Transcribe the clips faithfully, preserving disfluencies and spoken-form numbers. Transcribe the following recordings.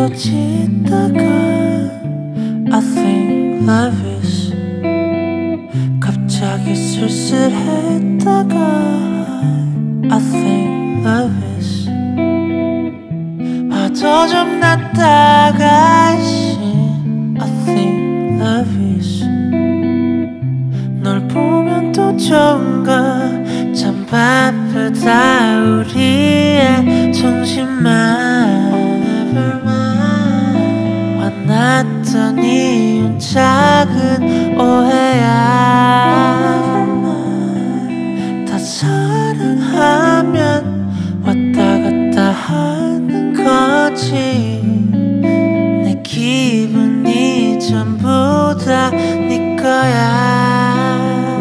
또 짓다가 I think love is 갑자기 쓸쓸했다가 I think love is 봐도 좀 낫다가 I think love is 널 보면 또 좋은가 참 바쁘다 우리의 정신만 만났던 이유는 작은 오해야 다 사랑하면 왔다 갔다 하는 거지 내 기분이 전부 다 네 거야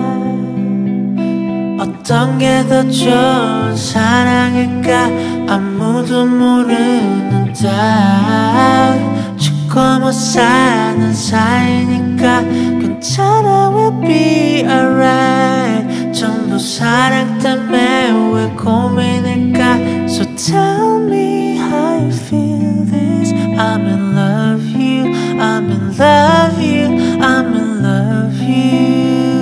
어떤 게 더 좋은 사랑일까 아무도 모르는 다 죽고 못 사는 사이니까 괜찮아 we'll be alright 전부 사랑 때문에 왜 고민일까 So tell me how you feel this I'm in love you I'm in love you I'm in love you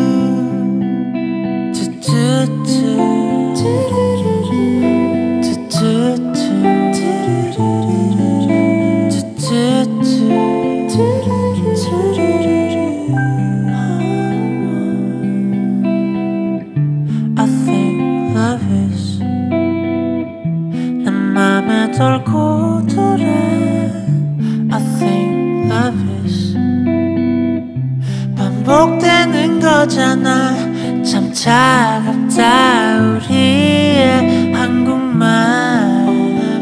I think love is 내 맘에 돌고 돌아 I think love is 반복되는 거잖아 참 차갑다 우리의 한국말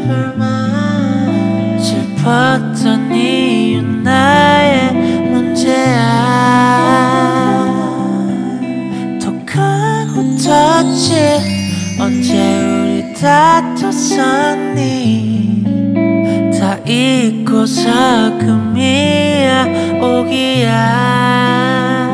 슬펐던 이유 나의 문제야 독하고 떴지 언제 우리 다퉜었니 다 잊고서 금이야 오기야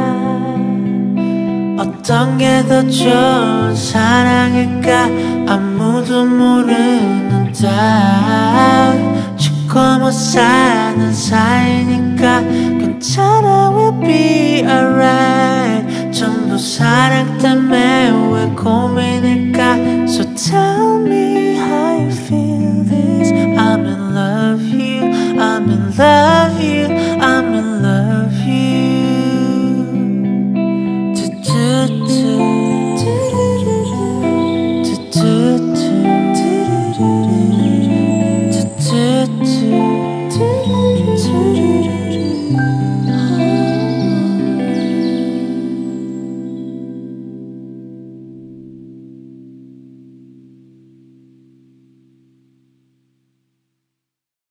어떤 게 더 좋은 사랑일까 아무도 모르는 다 죽고 못 사는 사이니까 괜찮아 we'll be alright 전부 사랑 때문에 왜 고민일까 So tell me how you feel this I'm in love you I'm in love